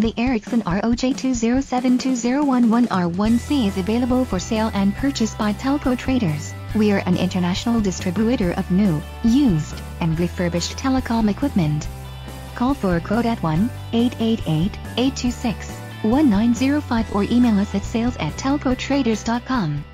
The Ericsson roj2072011r1c is available for sale and purchase by TelcoTraders. We are an international distributor of new, used, and refurbished telecom equipment. Call for a quote at 1-888-826-1905 or email us at sales@telcotraders.com.